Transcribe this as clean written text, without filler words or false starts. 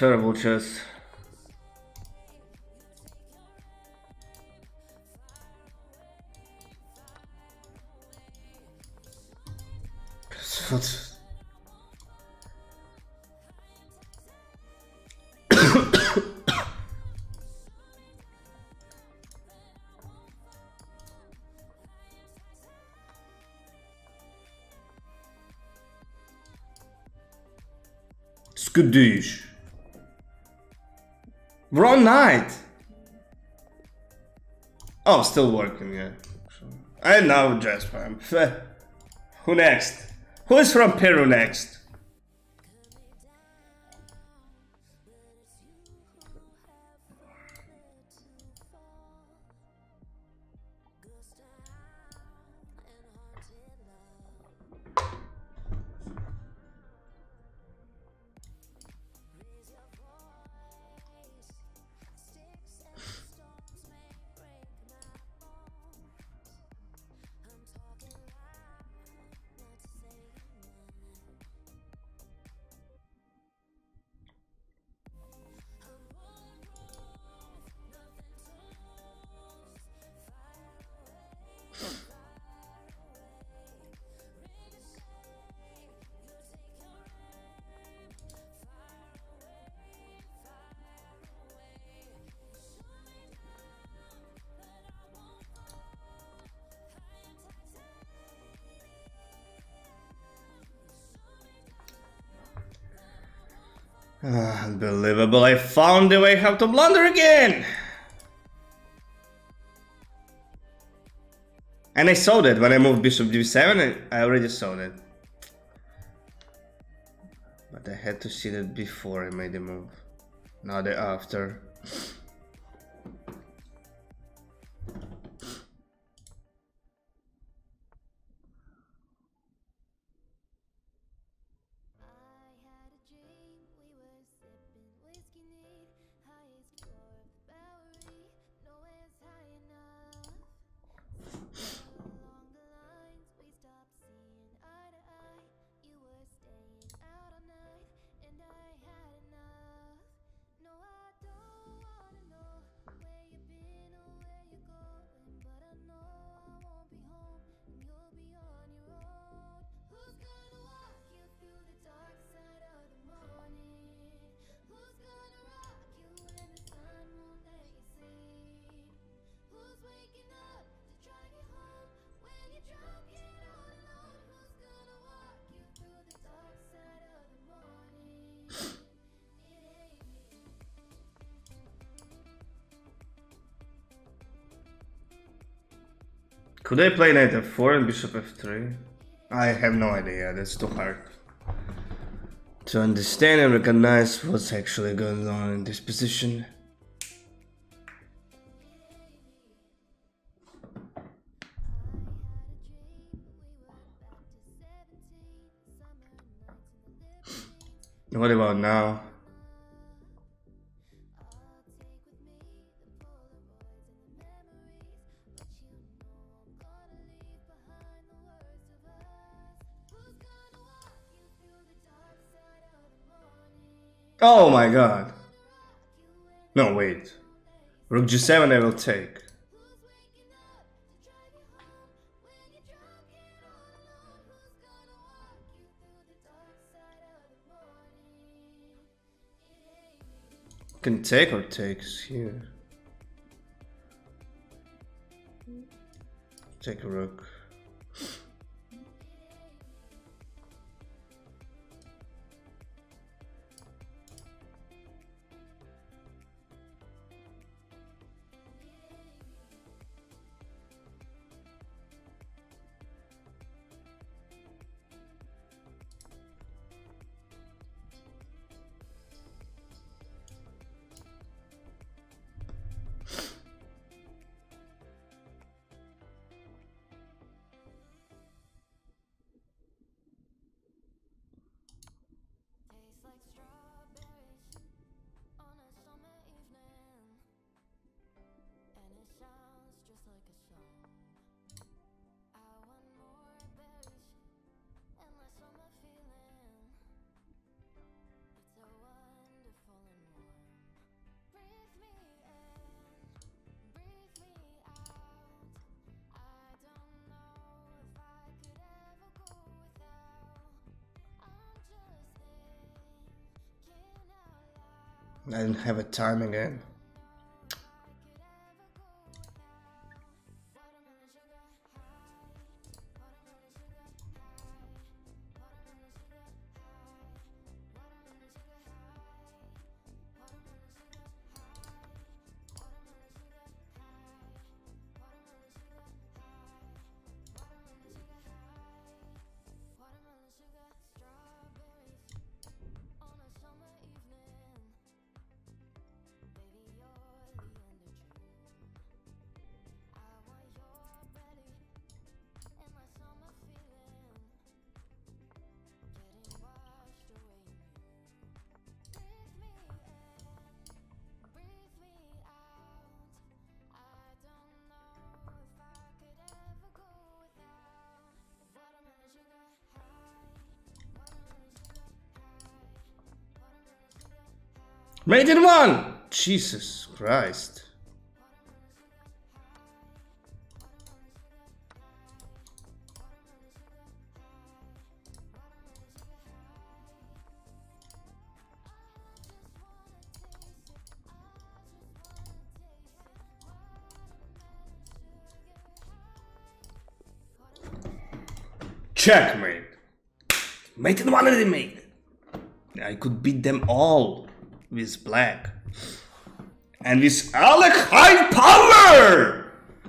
terrible chess. What? Skudüş. Wrong night. Oh, still working, yeah. And now just fine. Who next? Who is from Peru next? Unbelievable, I found the way how to blunder again! And I saw that when I moved bishop d7, I already saw that. But I had to see that before I made the move, not after. Could I play knight f4 and bishop f3? I have no idea, that's too hard to understand and recognize what's actually going on in this position. What about now? Oh my god. No, wait. Rook g7 I will take. Can take or takes here. Take a rook. I didn't have a time again. Made in one! Jesus Christ. Checkmate. Mate in one already made. I could beat them all with black. And with Alec High Power!